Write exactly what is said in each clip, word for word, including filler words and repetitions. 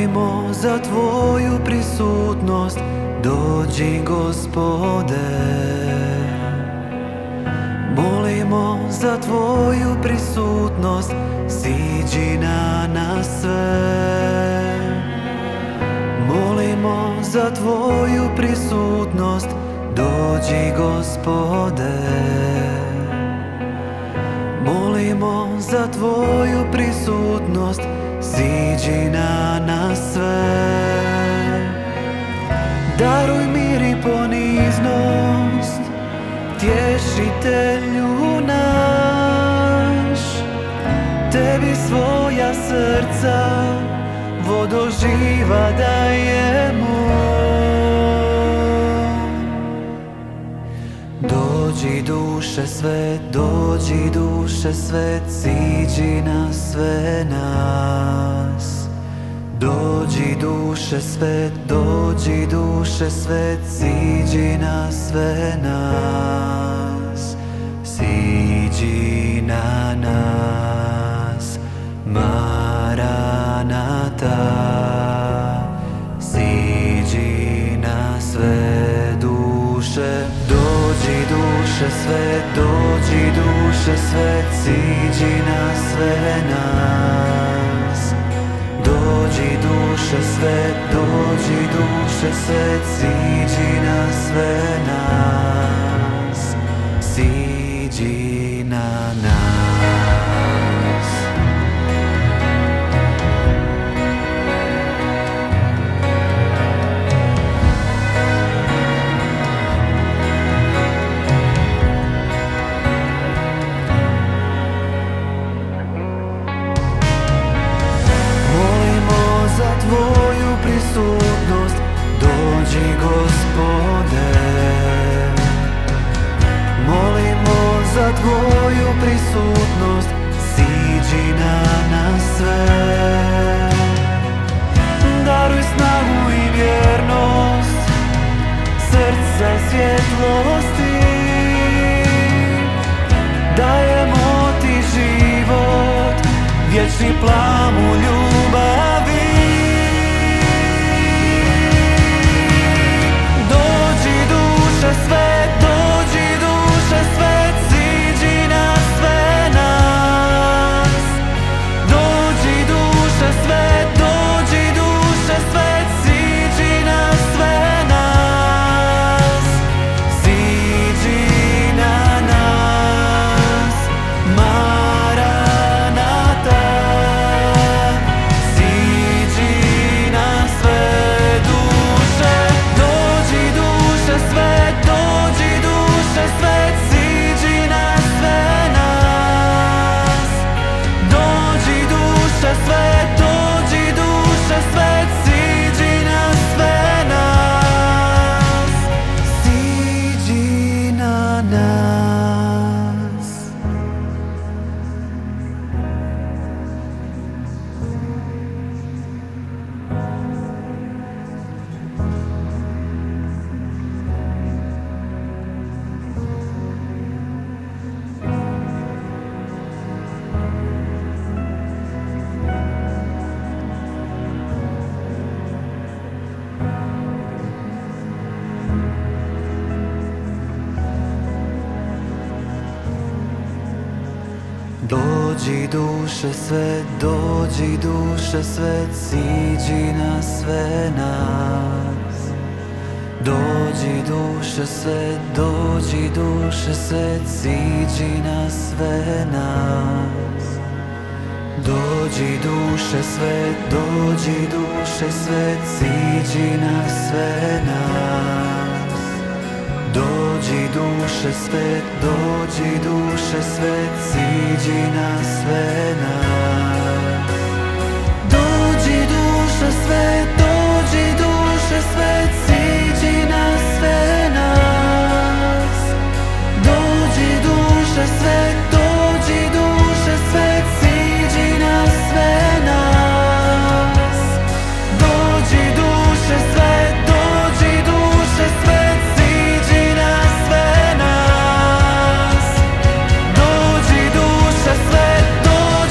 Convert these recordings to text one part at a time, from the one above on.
Molimo za Tvoju prisutnost, dođi Gospode. Molimo za Tvoju prisutnost, siđi na nas sve. Molimo za Tvoju prisutnost, dođi Gospode. Molimo za Tvoju prisutnost, siđi na nas sve. Daruj mir i poniznost, tješitelju naš. Tebi svoja srca, vodo živa dajemo. Dođi duše sve, dođi duše sve, siđi na sve nas. Dođi duše sve, dođi duše sve, siđi na sve nas. Siđi na nas, Maranata. Siđi na sve duše, dođi duše sve, dođi duše sve, siđi na sve nas. Dođi duše sve, dođi duše sve, siđi na sve nas. Siđi na nas. Tvoju prisutnost, dođi Gospode. Molimo za Tvoju prisutnost, siđi na nas sve. Daruj snagu i vjernost, srca svjetlosti. Dajemo Ti život, vječni plamu ljubavi. Sve, dođi duše sve, siđi na sve nas. Dođi duše sve, dođi duše sve, siđi na sve nas. Siđi na nas, Maranata. Siđi na sve duše, dođi duše sve, sve, siđi na sve nas. Dođi duše sve, dođi duše sve, siđi na sve nas. Siđi na nas. Dođi duše sve, dođi duše sve, siđi na sve nas. Dođi duše sve, dođi duše sve, siđi na sve nas. Dođi duše sve, dođi duše sve, siđi na sve nas. Dođi duše sve, dođi duše sve, siđi na sve nas. Dođi duše sve, dođi duše sve, siđi na sve nas. Dođi duše sve, dođi duše sve, siđi na sve nas. Dođi duše sve, dođi duše sve, siđi na sve nas. Dođi duše sve, dođi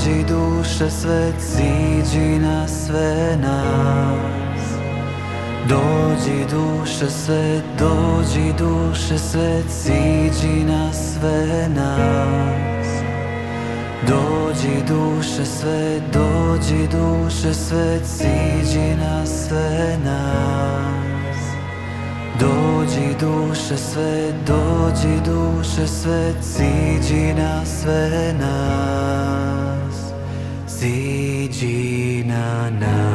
dođi duše svet, siđi na sve nas. Dođi duše svet, dođi duše svet, siđi na sve nas. Dođi duše svet, dođi duše svet, siđi na sve nas. Dođi duše svet, dođi duše svet, siđi na sve nas. Siđi na nas.